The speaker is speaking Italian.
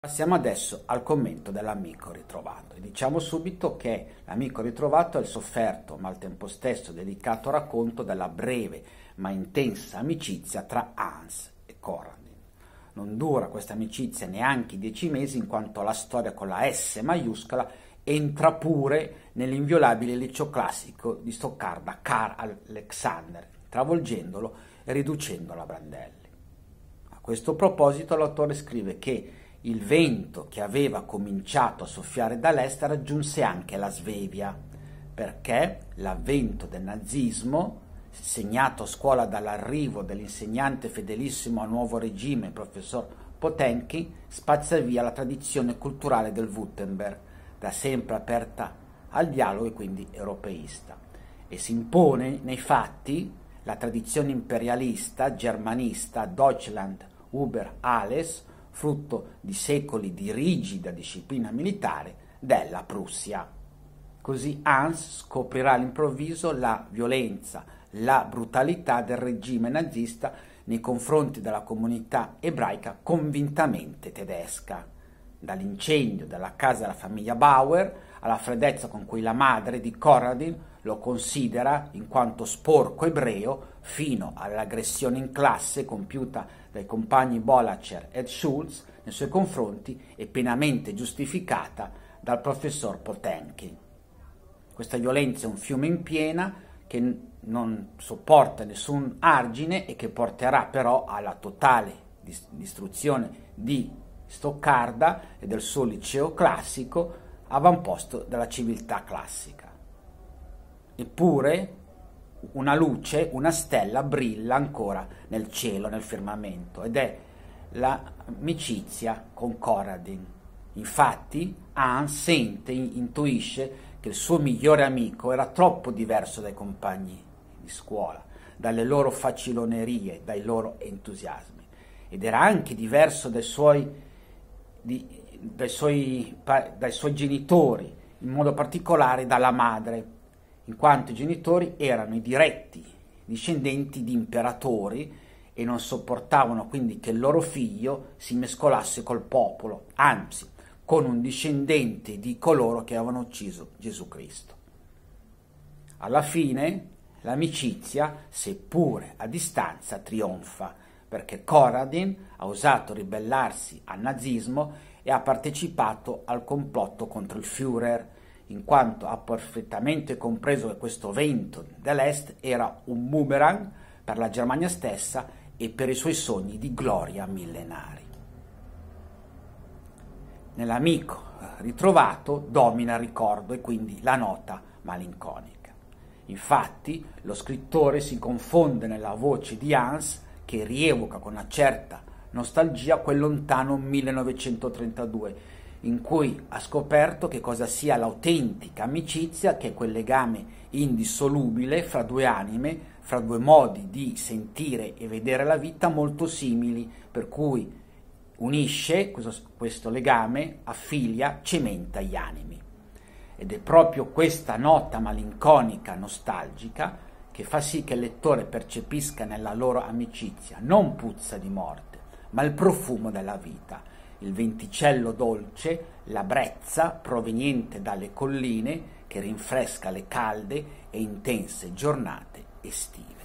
Passiamo adesso al commento dell'amico ritrovato. E diciamo subito che l'amico ritrovato è il sofferto ma al tempo stesso delicato racconto della breve ma intensa amicizia tra Hans e Coradin. Non dura questa amicizia neanche 10 mesi, in quanto la storia con la S maiuscola entra pure nell'inviolabile liceo classico di Stoccarda Carl Alexander, travolgendolo e riducendolo a brandelli. A questo proposito l'autore scrive che il vento che aveva cominciato a soffiare dall'est raggiunse anche la Svevia, perché l'avvento del nazismo, segnato a scuola dall'arrivo dell'insegnante fedelissimo al nuovo regime, il professor Potenkin, spazza via la tradizione culturale del Württemberg, da sempre aperta al dialogo e quindi europeista, e si impone nei fatti la tradizione imperialista germanista Deutschland über alles, frutto di secoli di rigida disciplina militare della Prussia. Così Hans scoprirà all'improvviso la violenza, la brutalità del regime nazista nei confronti della comunità ebraica convintamente tedesca. Dall'incendio della casa della famiglia Bauer alla freddezza con cui la madre di Coradin lo considera in quanto sporco ebreo, fino all'aggressione in classe compiuta dai compagni Bolacher e Schulz nei suoi confronti e pienamente giustificata dal professor Potenkin. Questa violenza è un fiume in piena che non sopporta nessun argine e che porterà però alla totale distruzione di Stoccarda e del suo liceo classico, avamposto della civiltà classica. Eppure una luce, una stella brilla ancora nel cielo, nel firmamento, ed è l'amicizia con Coradin. Infatti Hans sente, intuisce che il suo migliore amico era troppo diverso dai compagni di scuola, dalle loro facilonerie, dai loro entusiasmi, ed era anche diverso dai suoi genitori, in modo particolare dalla madre, in quanto i genitori erano i diretti discendenti di imperatori e non sopportavano quindi che il loro figlio si mescolasse col popolo, anzi con un discendente di coloro che avevano ucciso Gesù Cristo. Alla fine l'amicizia, seppure a distanza, trionfa, perché Coradin ha osato ribellarsi al nazismo e ha partecipato al complotto contro il Führer, in quanto ha perfettamente compreso che questo vento dell'est era un boomerang per la Germania stessa e per i suoi sogni di gloria millenari. Nell'amico ritrovato domina il ricordo e quindi la nota malinconica. Infatti lo scrittore si confonde nella voce di Hans, che rievoca con una certa nostalgia quel lontano 1932, in cui ha scoperto che cosa sia l'autentica amicizia, che è quel legame indissolubile fra due anime, fra due modi di sentire e vedere la vita molto simili, per cui unisce questo legame, affiglia, cementa gli animi. Ed è proprio questa nota malinconica, nostalgica, che fa sì che il lettore percepisca nella loro amicizia non puzza di morte, ma il profumo della vita, il venticello dolce, la brezza proveniente dalle colline che rinfresca le calde e intense giornate estive.